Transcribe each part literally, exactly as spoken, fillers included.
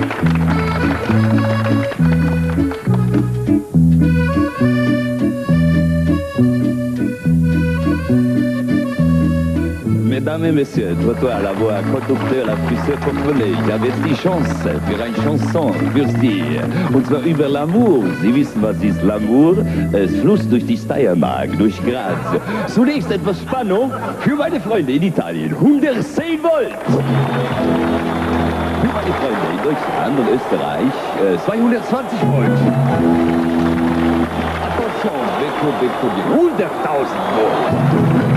Mesdames et messieurs, trottoir, la voix, Conducteur, la Friseur, Contrôlée. Ich habe jetzt die Chance für eine Chanson für Sie. Und zwar über L'amour. Sie wissen, was ist L'amour? Es Fluss durch die Steiermark, durch Graz. Zunächst etwas Spannung für meine Freunde in Italien. hundertzehn Volt. Für meine Freunde in Deutschland und Österreich äh, zweihundertzwanzig Volt. Attention, Beko, Beko, hunderttausend Volt.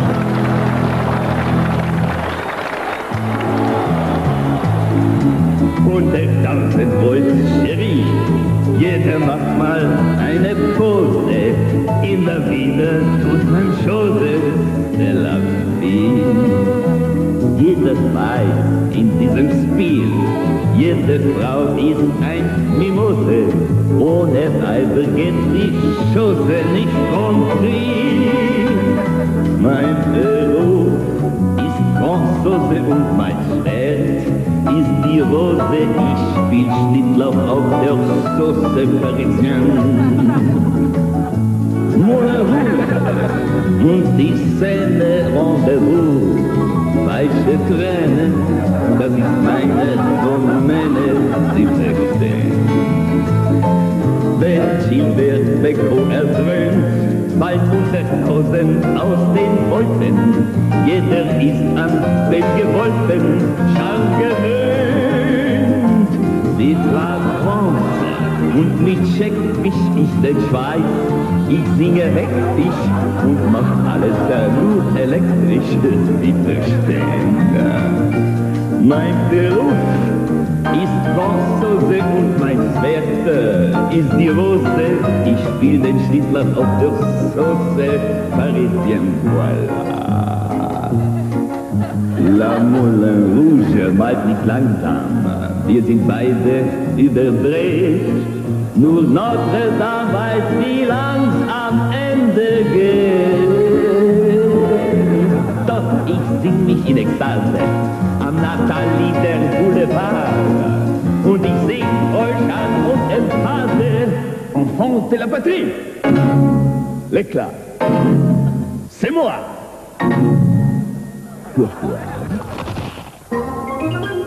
hunderttausend Volt, Cherie, jeder macht mal eine Pose, immer wieder tut man Chose de la vie. Jeder weiß in diesem Spiel, jede Frau ist ein Mimose, ohne Weiber geht die Chose nicht compris. Mein Beruf ist Franzose und mein Schwert ist die Rose, ich spiel Schnittlauch auf der Sauce Parisienne. Mon amour und die Szene Rendezvous, weiche Tränen, das ist meine Domäne, Sie verstehen. Wenn Gilbert Becco ertönt, bald hunderttausend aus den Wolken, jeder ist an den Gewolken schon gewöhnt. Die France und mit Scheck mich ich den Schweiß, ich singe hektisch und mach alles da nur elektrisch, Sie verstehen. Mein Beruf ist Franzose und mein Schwert ist die Rose, ich spiel den Schnittler auf der Sauce Parisienne, voilà. La Moulin Rouge malt nicht langsam, wir sind beide überdreht, nur Notre Dame weiß, wie lang's am Ende geht. Doch ich sing mich in Ekstase am Nathalie der Boulevard und ich sing euch an und emphase Enfants de la patrie. L'éclat, c'est moi. Pourquoi?